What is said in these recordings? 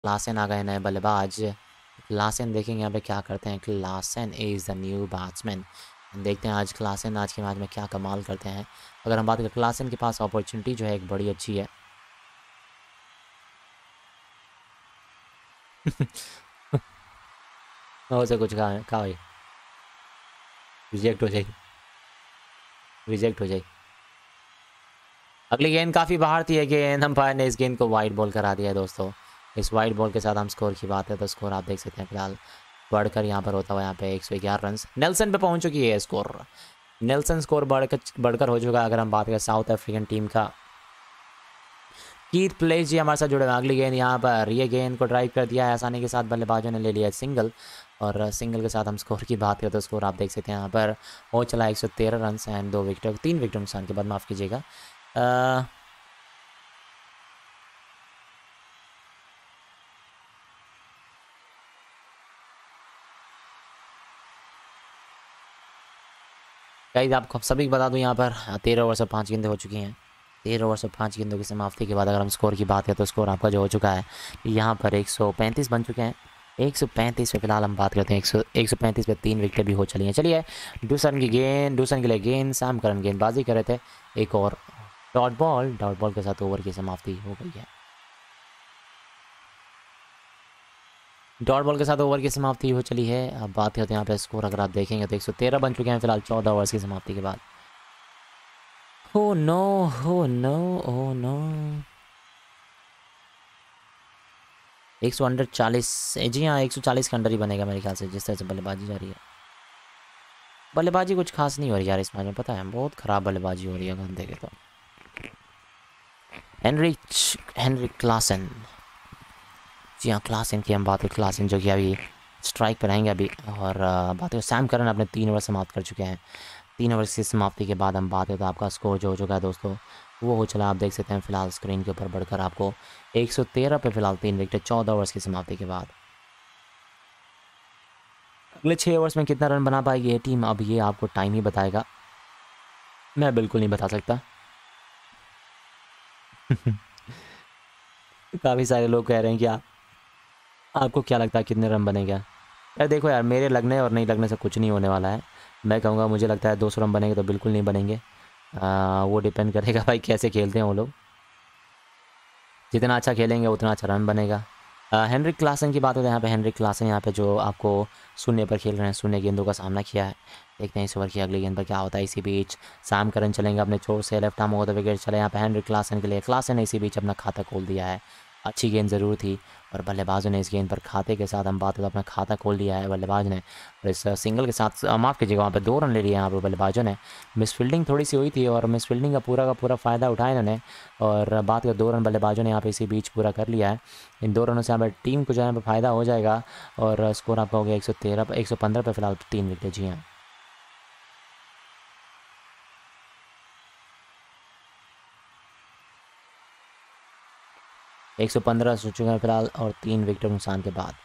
Klaasen आ गए नए बल्लेबाज। क्लासन देखेंगे यहाँ पे क्या करते हैं। Klaasen is the new batsman. देखते हैं आज क्लासन आज के मैच में क्या कमाल करते हैं। अगर हम बात करें क्लासन के पास अपॉर्चुनिटी जो है एक बड़ी अच्छी है। हो से कुछ कहा भाई, रिजेक्ट हो जाएगी, रिजेक्ट हो जाएगी। अगली गेंद काफ़ी बाहर थी, है गेंद अंपायर ने इस गेंद को वाइड बॉल करा दिया है दोस्तों। इस वाइड बॉल के साथ हम स्कोर की बात है तो स्कोर आप देख सकते हैं फिलहाल बढ़कर यहाँ पर होता हुआ यहाँ पे 111 रन नेल्सन पे पहुँच चुकी है स्कोर। नेल्सन स्कोर बढ़कर हो चुका है। अगर हम बात करें साउथ अफ्रीकन टीम का, कीथ प्लेस जी हमारे साथ जुड़े हुए। अगली गेंद यहाँ पर ये गेंद को ड्राइव कर दिया है आसानी के साथ, बल्लेबाजों ने ले लिया सिंगल। और सिंगल के साथ हम स्कोर की बात करें तो स्कोर आप देख सकते हैं यहाँ पर हो चला 113 रन एंड 3 विकेट नुकसान के बाद, माफ़ कीजिएगा। गाइस आपको सभी को बता दूं यहाँ पर 13 ओवर से 5 गेंदें हो चुकी हैं। 13 ओवर से 5 गेंदों की समाप्ति के बाद अगर हम स्कोर की बात करें तो स्कोर आपका जो हो चुका है यहाँ पर 135 बन चुके हैं। 135 पे फिलहाल हम बात करते हैं। 135 पे 3 विकेटें भी हो चली हैं। चलिए डूसन की गेंद, डूसन के लिए गेंद, सैम करन गेंदबाजी कर रहे थे। एक और डॉट बॉल के साथ ओवर की समाप्ति हो गई है। डॉट बॉल के साथ ओवर की समाप्ति हो चली है। अब बात करते हैं यहाँ पे स्कोर अगर आप देखेंगे तो 113 बन चुके हैं फिलहाल 14 ओवर्स की समाप्ति के बाद। हो नो, हो नो, ओ नो। 140, जी हाँ 140 के अंडर ही बनेगा मेरे ख्याल से जिस तरह से बल्लेबाजी जा रही है। बल्लेबाजी कुछ खास नहीं हो रही यार इस मैच में, पता है बहुत ख़राब बल्लेबाजी हो रही है अगर देखें तो। हेनरिक क्लासन, जी हाँ क्लासन की हम बात करें, क्लासन जो कि अभी स्ट्राइक पर रहेंगे अभी। और बात करें सैम करन अपने 3 ओवर समाप्त कर चुके हैं। 3 ओवर की समाप्ति के बाद हम बात करें तो आपका स्कोर जो हो चुका है दोस्तों वो हो चला, आप देख सकते हैं फिलहाल स्क्रीन के ऊपर बढ़कर आपको 113 पे फिलहाल 3 विकेट 14 ओवर्स की समाप्ति के बाद। अगले 6 ओवर्स में कितना रन बना पाएगी ये टीम, अब ये आपको टाइम ही बताएगा, मैं बिल्कुल नहीं बता सकता। काफ़ी सारे लोग कह रहे हैं कि आपको क्या लगता है कितने रन बनेगा। यार देखो यार, मेरे लगने और नहीं लगने से कुछ नहीं होने वाला है। मैं कहूँगा मुझे लगता है 200 रन बनेंगे तो बिल्कुल नहीं बनेंगे। वो डिपेंड करेगा भाई कैसे खेलते हैं वो लोग। जितना अच्छा खेलेंगे उतना अच्छा रन बनेगा। हेनरिक क्लासन की बात होती है यहाँ पे। हेनरिक क्लासन यहाँ पे जो आपको शून्य पर खेल रहे हैं, शून्य गेंदों का सामना किया है। देखते हैं इस ओवर की अगली गेंद पर क्या होता है। इसी बीच सैम करन चलेंगे अपने छोर से, लेफ्ट आर्म होते विकेट चले यहाँ पे हेनरिक क्लासन के लिए। क्लासन ने इसी बीच अपना खाता खोल दिया है। अच्छी गेंद ज़रूर थी और बल्लेबाजों ने इस गेंद पर खाते के साथ हम बात करें तो अपना खाता खोल दिया है बल्लेबाज ने। और इस सिंगल के साथ माफ़ कीजिएगा वहाँ पे 2 रन ले लिए यहाँ पर बल्लेबाजों ने। मिस फील्डिंग थोड़ी सी हुई थी और मिस फील्डिंग का पूरा फ़ायदा उठाया इन्होंने। और बात करें 2 रन बल्लेबाजों ने यहाँ पे इसी बीच पूरा कर लिया है। इन 2 रनों से यहाँ पर टीम को जो है फ़ायदा हो जाएगा। और स्कोर आपका हो गया 113 पर 115 पर फिलहाल 3 विकेट। जी हाँ 115 हो चुके हैं फिलहाल और 3 विकेट नुकसान के बाद।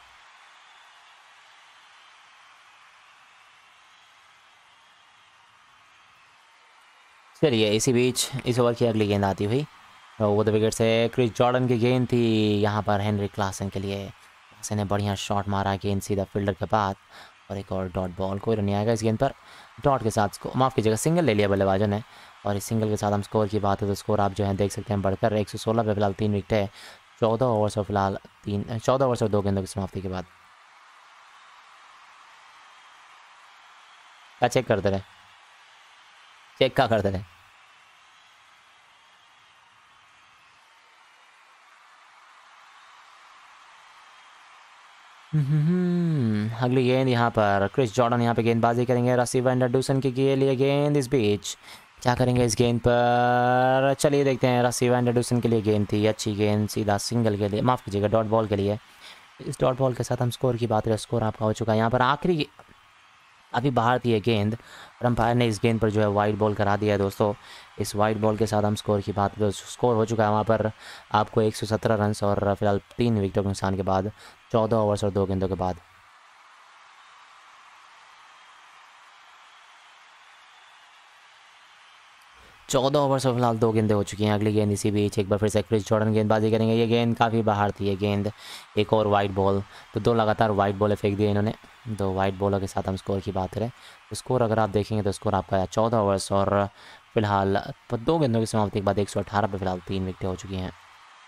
चलिए इसी बीच इस ओवर की अगली गेंद आती हुई वो द विकेट से क्रिस जॉर्डन की गेंद थी यहाँ पर हेनरिक क्लासन के लिए। क्लासन ने बढ़िया शॉट मारा गेंद सीधा फील्डर के पास और एक और डॉट बॉल, कोई रन नहीं आएगा इस गेंद पर। डॉट के साथ माफ़ कीजिएगा सिंगल ले लिया बल्लेबाजों ने। और इस सिंगल के साथ हम स्कोर की बात है तो स्कोर आप जो है देख सकते हैं बढ़कर 116 पे फिलहाल 3 विकेट है। 14 ओवर्स और फिलहाल 14 ओवर्स और 2 गेंदों की समाप्ति के बाद। क्या चेक करते रहे, चेक क्या करते रहे। अगली गेंद यहाँ पर क्रिस जॉर्डन यहाँ पे गेंदबाजी करेंगे। रसी वैंडरडूसन के लिए गेंद इस बीच क्या करेंगे इस गेंद पर, चलिए देखते हैं। रसी वैंडरडूसन के लिए गेंद थी, अच्छी गेंद सीधा सिंगल के लिए, माफ़ कीजिएगा डॉट बॉल के लिए। इस डॉट बॉल के साथ हम स्कोर की बात करें, स्कोर आपका हो चुका है यहाँ पर आखिरी अभी बाहर थी ये गेंद और अंपायर ने इस गेंद पर जो है वाइड बॉल करा दिया है दोस्तों। इस वाइड बॉल के साथ हम स्कोर की बात करें, स्कोर हो चुका है वहाँ पर आपको 117 रन और फिलहाल 3 विकेटों के नुकसान के बाद 14 ओवर्स और 2 गेंदों के बाद। 14 ओवर से फिलहाल 2 गेंदें हो चुकी हैं। अगली गेंद इसी बीच एक बार फिर से क्रिस जॉर्डन गेंदबाजी करेंगे। ये गेंद काफ़ी बाहर थी, ये गेंद एक और वाइट बॉल, तो 2 लगातार वाइट बॉलें फेंक दिए इन्होंने। 2 वाइट बॉलों के साथ हम स्कोर की बात करें तो स्कोर अगर आप देखेंगे तो स्कोर आपका 14 ओवर्स और फिलहाल 2 गेंदों की समाप्ति के बाद 118 पे फिलहाल 3 विकेटें हो चुकी हैं।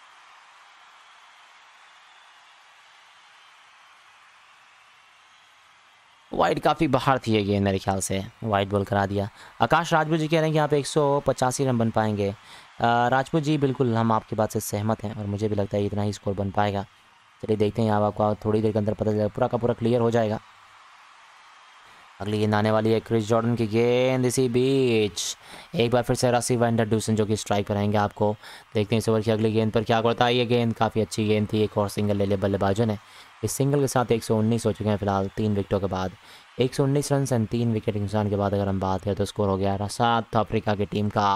वाइड काफ़ी बाहर थी ये गेंद, मेरे ख्याल से वाइट बॉल करा दिया। आकाश राजपूत जी कह रहे हैं कि यहाँ पे 185 रन बन पाएंगे। राजपूत जी बिल्कुल हम आपकी बात से सहमत हैं और मुझे भी लगता है इतना ही स्कोर बन पाएगा। चलिए देखते हैं, आपको थोड़ी देर के अंदर पता चलेगा, पूरा का पूरा क्लियर हो जाएगा। अगली गेंद आने वाली है क्रिस जॉर्डन की गेंद इसी बीच एक बार फिर से रसी वैंडर ड्यूसन जो कि स्ट्राइक कराएंगे आपको। देखते हैं इस ओवर की अगली गेंद पर क्या करता है। ये गेंद काफ़ी अच्छी गेंद थी, एक और सिंगल ले लिया बल्लेबाजों ने। इस सिंगल के साथ 119 हो चुके हैं फिलहाल 3 विकेटों के बाद। 119 रन एंड 3 विकेट के नुकसान के बाद अगर हम बात करें तो स्कोर हो गया साउथ अफ्रीका की टीम का।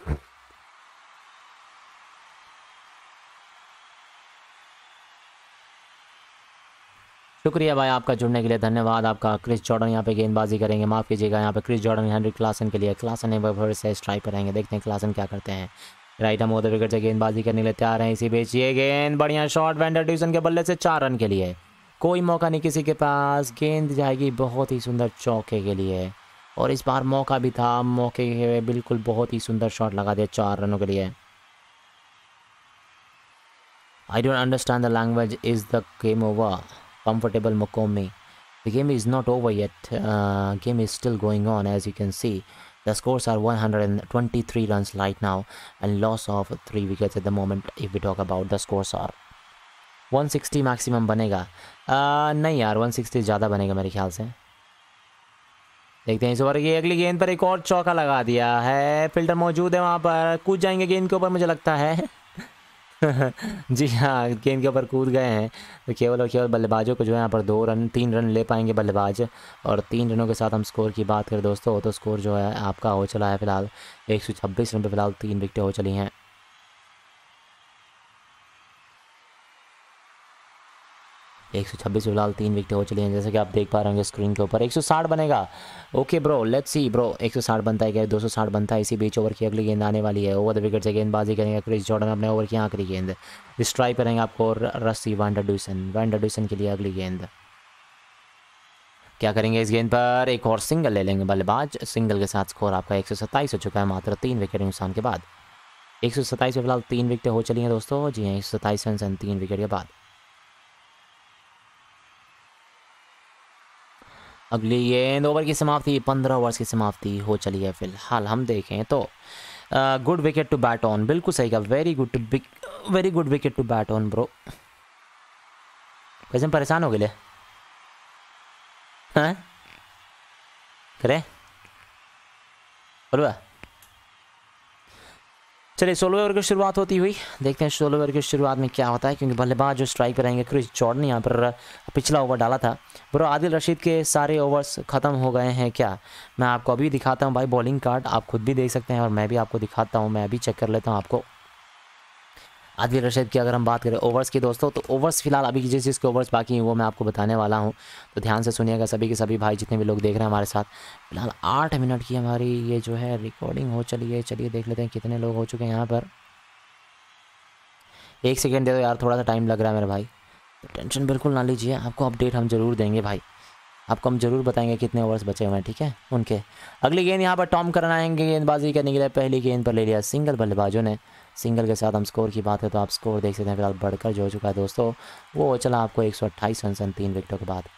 शुक्रिया भाई आपका जुड़ने के लिए, धन्यवाद आपका। क्रिस जॉर्डन यहाँ पे गेंदबाजी करेंगे, माफ़ कीजिएगा, यहाँ पे क्रिस जॉर्डन हेनरी क्लासन के लिए। क्लासन एक बार से स्ट्राइक पर रहेंगे, देखते हैं क्लासन क्या करते हैं। राइट हम उधर विकेट से गेंदबाजी करने के लिए तैयार हैं। इसी बीच ये गेंद बढ़िया शॉट वैंडर ड्यूसन के बल्ले से 4 रन के लिए। कोई मौका नहीं किसी के पास, गेंद जाएगी बहुत ही सुंदर चौके के लिए और इस बार मौका भी था, मौके के बिल्कुल बहुत ही सुंदर शॉट लगा दिया 4 रनों के लिए। I don't understand the language, is the game over? Comfortable Mokomi. The game is not over yet. Game is still going on, as you can see. The scores are 123 runs right now and loss of 3 wickets at the moment. If we talk about the scores are 160 maximum बनेगा। नहीं यार 160 ज़्यादा बनेगा मेरे ख्याल से। देखते हैं इस ओवर की अगली गेंद पर एक और चौका लगा दिया है। फील्डर मौजूद है वहाँ पर, कूद जाएंगे गेंद के ऊपर मुझे लगता है। जी हाँ, गेंद के ऊपर कूद गए हैं तो केवल और केवल बल्लेबाजों को जो है यहाँ पर 3 रन ले पाएंगे बल्लेबाज। और 3 रनों के साथ हम स्कोर की बात करें दोस्तों तो स्कोर जो है आपका हो चला है फिलहाल 126 रन पे फिलहाल 3 विकेटें हो चली हैं। 126 फिलहाल 3 विकेटें हो चली हैं, जैसे कि आप देख पा रहे होंगे स्क्रीन के ऊपर। 160 बनेगा। Okay bro, let's see bro, 160 बनता है क्या? 260 बनता है। इसी बीच ओवर की अगली गेंद आने वाली है। ओवर द विकेट से गेंदबाजी करेंगे क्रिस जॉर्डन, अपने ओवर की आखिरी गेंद स्ट्राइक करेंगे आपको रस्सी वैंडर ड्यूसन के लिए अगली गेंद। क्या करेंगे इस गेंद पर? एक और सिंगल ले लेंगे बल्लेबाज। सिंगल के साथ स्कोर आपका 127 हो चुका है मात्र 3 विकेट नुकसान के बाद। 127 में फिलहाल 3 विकेटें हो चली हैं दोस्तों। जी हाँ, 127 रन 3 विकेट के बाद। अगली गेंद ओवर की समाप्ति, 15 ओवर्स की समाप्ति हो चली है फिलहाल हम देखें तो। Good wicket to bat on, बिल्कुल सही का, very good wicket to bat on bro. वैसे परेशान हो गए हाँ करे बोलवा। चलिए 16 ओवर की शुरुआत होती हुई, देखते हैं 16 ओवर की शुरुआत में क्या होता है, क्योंकि बल्लेबाज जो स्ट्राइक पर रहेंगे क्रिस जॉर्डन यहाँ पर पिछला ओवर डाला था। ब्रो आदिल रशीद के सारे ओवर्स ख़त्म हो गए हैं क्या? मैं आपको अभी दिखाता हूँ भाई बॉलिंग कार्ड, आप खुद भी देख सकते हैं और मैं भी आपको दिखाता हूँ। मैं अभी चेक कर लेता हूँ आपको आदिल रशीद की। अगर हम बात करें ओवर्स की दोस्तों तो ओवर्स फिलहाल अभी जिस जिसके ओवर्स बाकी हैं वो मैं आपको बताने वाला हूँ, तो ध्यान से सुनिएगा सभी के सभी भाई जितने भी लोग देख रहे हैं हमारे साथ। फिलहाल 8 मिनट की हमारी ये जो है रिकॉर्डिंग हो चली है। चलिए देख लेते हैं कितने लोग हो चुके हैं यहाँ पर। 1 सेकेंड दे दो यार, थोड़ा सा टाइम लग रहा है मेरे भाई, तो टेंशन बिल्कुल ना लीजिए, आपको अपडेट हम ज़रूर देंगे भाई, आपको हम ज़रूर बताएंगे कितने ओवर्स बचे हुए हैं, ठीक है उनके। अगली गेंद यहाँ पर टॉम करन आएंगे गेंदबाजी करने के लिए। पहली गेंद पर ले लिया सिंगल बल्लेबाजों ने। सिंगल के साथ हम स्कोर की बात है तो आप स्कोर देख सकते हैं फिलहाल बढ़कर जो हो चुका है दोस्तों, वो चला आपको 128 रन 3 विकेटों के बाद।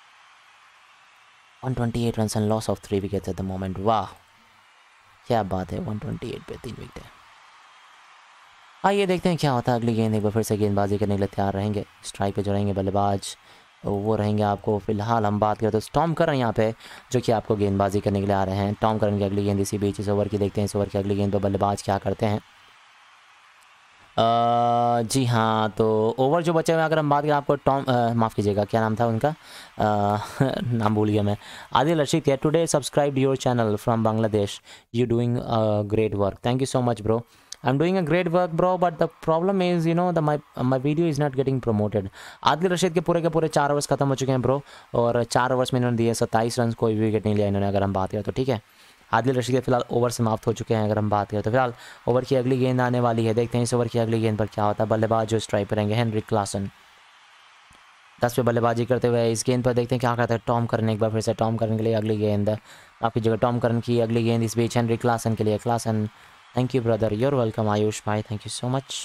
128 run and loss of 3 wickets at the moment. वाह क्या बात है, 128 पे 3 विकेट। आइए देखते हैं क्या होता है। अगली गेंद एक बार फिर से गेंदबाजी करने के लिए तैयार रहेंगे। स्ट्राइक पे जो रहेंगे बल्लेबाज वो रहेंगे आपको फिलहाल हम बात करें तो टॉम करन यहाँ पे जो कि आपको गेंदबाजी करने के लिए आ रहे हैं। टॉम करन की अगली गेंद इसी बीच इस ओवर की, देखते हैं इस ओवर की अगली गेंद पर बल्लेबाज क्या करते हैं। जी हाँ, तो ओवर जो बचे हुए अगर हम बात करें आपको टॉम माफ़ कीजिएगा क्या नाम था उनका नाम भूल गया मैं। आदिल रशीद है। Today subscribe your channel from Bangladesh, you doing great work, thank you so much bro. I'm doing a great work bro, but the problem is you know my video is not getting promoted। Adil Rashid के पूरे 4 overs खत्म हो चुके हैं bro, और 4 overs में इन्होंने दिए 27 रन, कोई भी विकेट नहीं लिया इन्होंने अगर हम बात करें तो, ठीक है। आदिल रशीद के फिलहाल ओवर समाप्त हो चुके हैं। अगर हम बात करें तो फिलहाल ओवर की अगली गेंद आने वाली है, देखते हैं इस ओवर की अगली गेंद पर क्या होता है। बल्लेबाज जो स्ट्राइक पर रहेंगे हेनरिक क्लासन, 10 पे बल्लेबाजी करते हुए इस गेंद पर देखते हैं क्या करता है टॉम करन। एक बार फिर से टॉम करन के लिए अगली गेंद, आपकी जगह टॉम करन की अगली गेंद इस बीच हेनरिक क्लासन के लिए। Klaasen, thank you brother, you're welcome Ayush भाई, थैंक यू सो मच।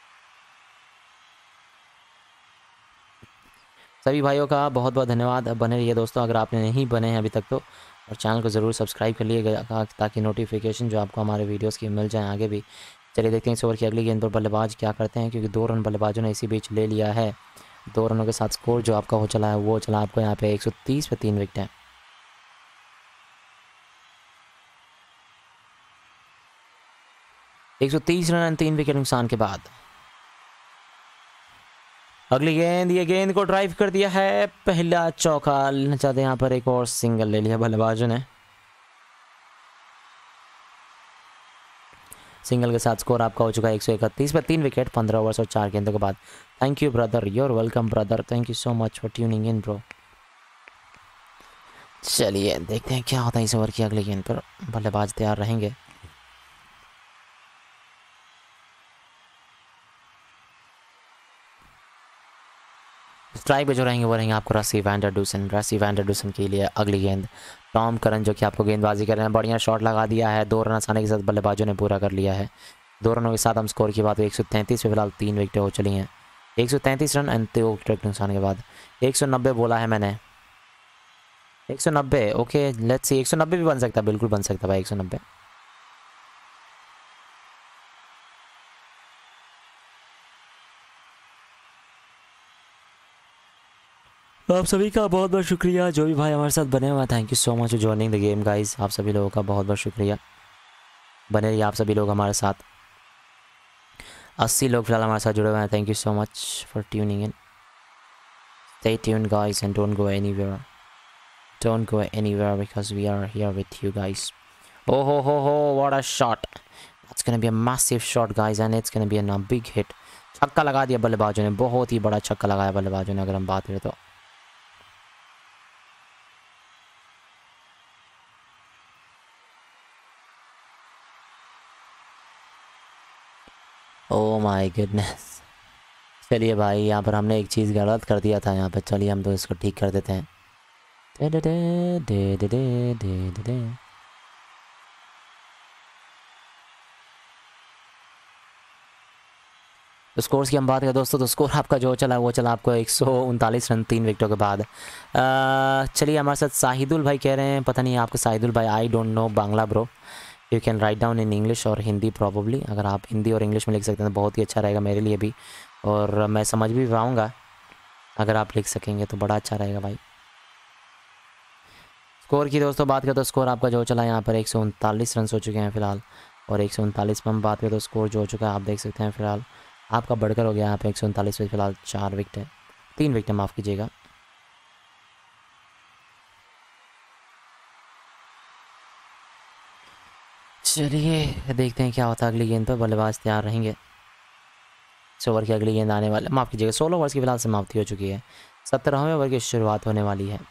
सभी भाइयों का बहुत बहुत धन्यवाद। बने रहिए दोस्तों, अगर आपने नहीं बने हैं अभी तक तो, और चैनल को ज़रूर सब्सक्राइब कर लीजिएगा ताकि नोटिफिकेशन जो आपको हमारे वीडियोस की मिल जाए आगे भी। चलिए देखते हैं इस ओवर की अगली गेंद पर बल्लेबाज क्या करते हैं, क्योंकि 2 रन बल्लेबाजों ने इसी बीच ले लिया है। 2 रनों के साथ स्कोर जो आपका हो चला है वो चला आपको यहाँ पे 130 पे 3 विकेट हैं। एक 130 रन 3 विकेट नुकसान के बाद अगली गेंद, ये गेंद को ड्राइव कर दिया है, पहला चौका लेना चाहते हैं यहाँ पर, एक और सिंगल ले लिया बल्लेबाजों ने। सिंगल के साथ स्कोर आपका हो चुका है 131 पे 3 विकेट 15 ओवर्स और 4 गेंदों के बाद। Thank you brother, your welcome brother, thank you so much for tuning in bro. चलिए देखते हैं क्या होता है इस ओवर की अगली गेंद पर। बल्लेबाज तैयार रहेंगे। स्ट्राइक पे जो रहेंगे वो रहेंगे आपको Rassie van der Dussen. Rassie van der Dussen के लिए अगली गेंद टॉम करन जो कि आपको गेंदबाजी कर रहे हैं, बढ़िया शॉट लगा दिया है। 2 रन आसानी के साथ बल्लेबाजों ने पूरा कर लिया है। 2 रनों के साथ हम स्कोर की बात करें 133 पे फिलहाल 3 विकेटें हो चली हैं। 133 रन एंड 2 विकेट नुकसान के बाद 190 बोला है मैंने, 190। ओके लेट्स सी, 190 भी बन सकता है, बिल्कुल बन सकता है भाई 190। आप सभी का बहुत बहुत शुक्रिया, जो भी भाई हमारे साथ बने हुए हैं, thank you so much for joining the game guys. आप सभी लोगों का बहुत बहुत शुक्रिया, बने रहिए आप सभी लोग हमारे साथ। 80 लोग फिलहाल हमारे साथ जुड़े हुए हैं, thank you so much for tuning in. Stay tuned guys and don't go anywhere, don't go anywhere because we are here with you guys. Oh ho, what a shot, that's gonna be a massive shot guys and it's gonna be a big hit। छक्का लगा दिया बल्लेबाजों ने, बहुत ही बड़ा छक्का लगाया बल्लेबाजों ने अगर हम बात करें तो। Oh my goodness. चलिए भाई यहाँ पर हमने एक चीज़ गलत कर दिया था यहाँ पर, चलिए हम तो इसको ठीक कर देते हैं। दे दे दे दे दे दे दे दे। तो स्कोर्स की हम बात करें दोस्तों, तो स्कोर आपका जो चला वो चला आपको 139 रन 3 विकेटों के बाद। चलिए हमारे साथ साहिदुल भाई कह रहे हैं, पता नहीं आपके साहिदुल भाई, I don't know Bangla bro, you can write down in English और हिंदी प्रॉबली। अगर आप हिंदी और इंग्लिश में लिख सकते हैं तो बहुत ही अच्छा रहेगा मेरे लिए भी, और मैं समझ भी पाऊँगा। अगर आप लिख सकेंगे तो बड़ा अच्छा रहेगा भाई। स्कोर की दोस्तों बात करें तो स्कोर आपका जो चला यहाँ पर 139 रन हो चुके हैं फ़िलहाल, और 139 पर हम बात करें तो स्कोर जो हो चुका है आप देख सकते हैं फ़िलहाल आपका बढ़कर हो गया यहाँ पे 139 पे फिलहाल 4 विकेट है, 3 विकेट माफ़ कीजिएगा। चलिए देखते हैं क्या होता है अगली गेंद पर। बल्लेबाज तैयार रहेंगे। 6 ओवर की अगली गेंद आने वाले, माफ़ कीजिएगा 16 ओवर्स की फिलहाल समाप्ति हो चुकी है, 17वें ओवर की शुरुआत होने वाली है।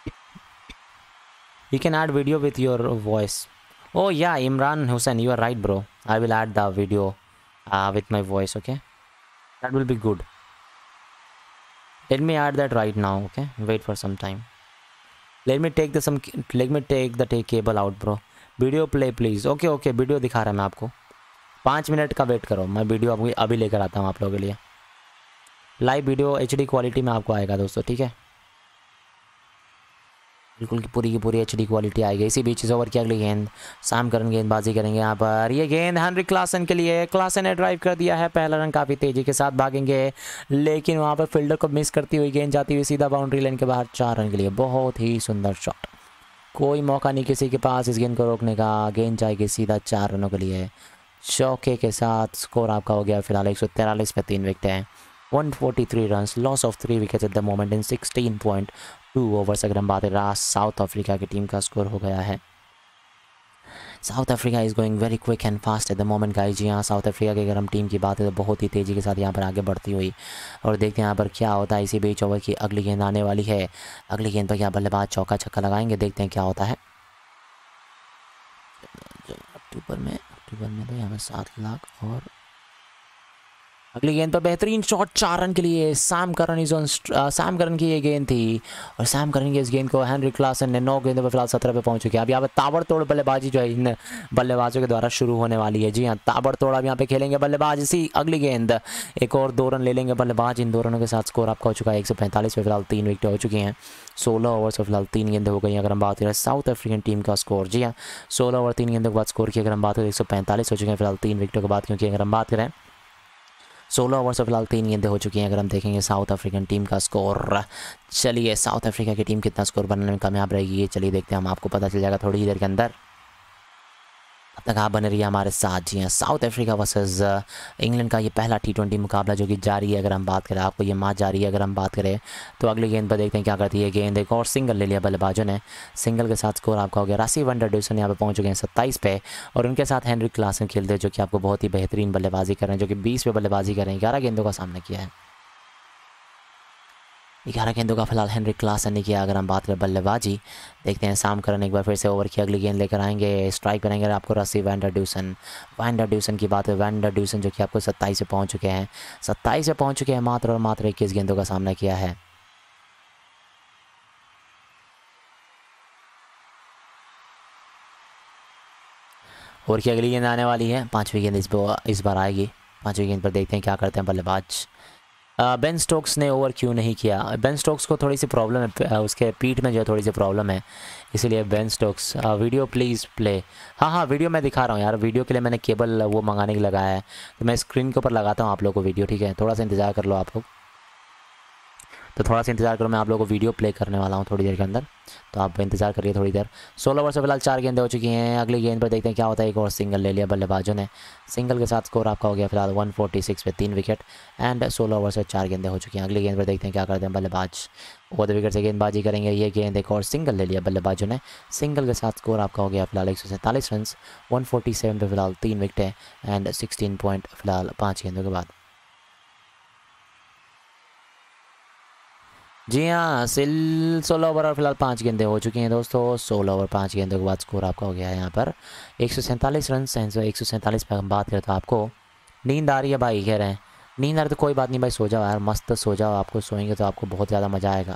You can add video with your voice. Oh yeah Imran Hussain, you are right bro, I will add the video with my voice, okay that will be good, let me add that right now, okay wait for some time, let me take the cable out bro, video play please, okay video दिखा रहा है मैं आपको, 5 minute का wait करो, मैं video अभी लेकर आता हूँ आप लोगों के लिए। लाइव वीडियो HD क्वालिटी में आपको आएगा दोस्तों, ठीक है, बिल्कुल की पूरी HD क्वालिटी आएगी। इसी बीच इस ओवर की अगली गेंद साम करन गेंदबाजी करेंगे यहाँ पर, ये गेंद हेनरिक क्लासन के लिए, क्लासन ने ड्राइव कर दिया है, पहला रन काफ़ी तेज़ी के साथ भागेंगे, लेकिन वहाँ पर फील्डर को मिस करती हुई गेंद जाती हुई सीधा बाउंड्री लाइन के बाहर, 4 रन के लिए, बहुत ही सुंदर शॉट, कोई मौका नहीं किसी के पास इस गेंद को रोकने का, गेंद जाएगी सीधा 4 रनों के लिए, चौके के साथ स्कोर आपका हो गया फिलहाल 143 पे 3 विकेट हैं, 143 run, loss of 3 wickets at the moment in 16.2 overs. अगर हम बात करें साउथ अफ्रीका की टीम का स्कोर हो गया है, South Africa is going very quick and fast at the moment guys. जी हाँ, साउथ अफ्रीका की अगर हम टीम की बात करें तो बहुत ही तेज़ी के साथ यहाँ पर आगे बढ़ती हुई, और देखते हैं यहाँ पर क्या होता है। इसी बीच ओवर की अगली गेंद आने वाली है, अगली गेंद पर क्या बल्लेबाज चौका छक्का लगाएंगे, देखते हैं क्या होता है। बनने दो यहाँ पे 7 लाख। और अगली गेंद पर बेहतरीन शॉट 4 रन के लिए Sam Curran is on. Sam Curran की ये गेंद थी और सैम करन की इस गेंद को हेनरी क्लासन ने 9 गेंदों पर फिलहाल 17 पे पहुंच चुके हैं। अब यहाँ पर ताबड़तोड़ बल्लेबाजी जो है इन बल्लेबाजों के द्वारा शुरू होने वाली है। जी हाँ, ताबड़तोड़ अब यहाँ पे खेलेंगे बल्लेबाज। इसी अगली गेंद एक और 2 रन ले लेंगे बल्लेबाज। इन 2 रनों के साथ स्कोर आपका हो चुका है 145 पे। फिलहाल 3 विकेट हो चुकी हैं। 16 ओवर्स में फिलहाल 3 गेंदें हो गई। अगर हम बात करें साउथ अफ्रीकन टीम का स्कोर, जी हाँ 16 ओवर 3 गेंदों के बाद स्कोर की अगर हम बात करें 145 हो चुके हैं फिलहाल 3 विकेटों के बाद। क्योंकि अगर हम बात करें 16 ओवर से फिलहाल 3 गेंदें हो चुकी हैं। अगर हम देखेंगे साउथ अफ्रीकन टीम का स्कोर, चलिए साउथ अफ्रीका की टीम कितना स्कोर बनाने में कामयाब रहेगी ये चलिए देखते हैं हम। आपको पता चल जाएगा थोड़ी ही देर के अंदर। अब तक आप बने रहिए हमारे साथ। जी हाँ, साउथ अफ्रीका वर्सेस इंग्लैंड का ये पहला T20 मुकाबला जो कि जारी है। अगर हम बात करें आपको ये मैच जारी है। अगर हम बात करें तो अगली गेंद पर देखते हैं क्या करती है गेंद। एक और सिंगल ले लिया बल्लेबाजों ने। सिंगल के साथ स्कोर आपका हो गया। रासी वन डर ड्यूसन यहाँ पे पहुंच चुके हैं 27 पे और उनके साथ हेनरी क्लासन खेलते हैं जो कि आपको बहुत ही बेहतरीन बल्लेबाजी कर रहे हैं, जो कि 20 पे बल्लेबाजी कर रहे हैं। 11 गेंदों का सामना किया है। 11 गेंदों का फिलहाल हेनरी क्लासन ने किया। अगर हम बात करें बल्लेबाजी, देखते हैं साम करन एक बार फिर से ओवर की अगली गेंद लेकर आएंगे। स्ट्राइक करेंगे आपको रसी वैंडर ड्यूसन की बात है। वैंडर ड्यूसन जो कि आपको 27 पे पहुंच चुके हैं। 27 पे पहुंच चुके हैं मात्र और मात्र 21 गेंदों का सामना किया है। ओवर की अगली गेंद आने वाली है। 5वीं गेंद इस बार आएगी। 5वीं गेंद पर देखते हैं क्या करते हैं बल्लेबाज। बेन स्टोक्स ने ओवर क्यों नहीं किया। बेन स्टोक्स को थोड़ी सी प्रॉब्लम है, उसके पीठ में जो है थोड़ी सी प्रॉब्लम है, इसीलिए Ben Stokes. Video please play. हाँ वीडियो मैं दिखा रहा हूँ यार। वीडियो के लिए मैंने केबल वो मंगाने के लगाया है, तो मैं स्क्रीन के ऊपर लगाता हूँ आप लोगों को वीडियो, ठीक है। थोड़ा सा इंतज़ार कर लो आप लोग, तो थोड़ा सा इंतजार करो। मैं आप लोगों को वीडियो प्ले करने वाला हूँ थोड़ी देर के अंदर, तो आप इंतजार करिए थोड़ी देर। 16 ओवर से फिलहाल 4 गेंदें हो चुकी हैं। अगली गेंद पर देखते हैं क्या होता है। एक और सिंगल ले लिया बल्लेबाजों ने। सिंगल के साथ स्कोर आपका हो गया फिलहाल 146 पे 3 विकेट एंड 16 ओवर से 4 गेंदें हो चुकी हैं। अगली गेंद पर देखते हैं क्या करते हैं बल्लेबाज। ओवर द विकेट से गेंदबाजी करेंगे। ये गेंद एक और सिंगल ले लिया बल्लेबाजों ने। सिंगल के साथ स्कोर आपका हो गया फिलहाल 147 रन। 147 पे फिलहाल 3 विकेट एंड 16 पॉइंट फिलहाल 5 गेंदों के बाद। जी हाँ, 16 ओवर और फिलहाल 5 गेंदें हो चुकी हैं दोस्तों। 16 ओवर 5 गेंदों के बाद स्कोर आपका हो गया है यहाँ पर 147 रन। 147 पर हम बात करें तो आपको नींद आ रही है भाई, कह रहे हैं नींद आ रही तो कोई बात नहीं भाई, सो जाओ यार, मस्त सो जाओ। आपको सोएंगे तो आपको बहुत ज़्यादा मज़ा आएगा।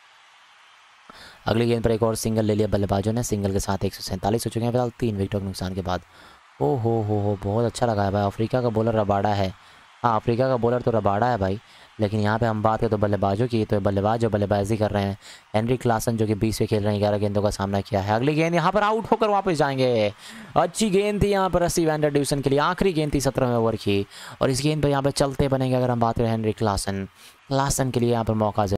अगली गेंद पर एक और सिंगल ले लिया बल्लेबाजों ने। सिंगल के साथ 147 हो चुके हैं फिलहाल 3 विकेटों के नुकसान के बाद। ओ हो बहुत अच्छा लगा है भाई। अफ्रीका का बॉलर रबाड़ा है। हाँ, अफ्रीका का बॉलर तो रबाड़ा है भाई, लेकिन यहाँ पे हम बात करें तो बल्लेबाजों की, तो बल्लेबाज जो बल्लेबाजी कर रहे हैं हेनरी क्लासन जो कि 20 पे खेल रहे हैं, 11 गेंदों का सामना किया है। अगली गेंद यहाँ पर आउट होकर वापस जाएंगे। अच्छी गेंद थी यहाँ पर रसी वैंडर ड्यूसन के लिए। आखिरी गेंद थी 17वें ओवर की और इस गेंद पर यहाँ पर चलते बनेंगे। अगर हम बात करें हेनरी क्लासन के लिए यहाँ पर मौका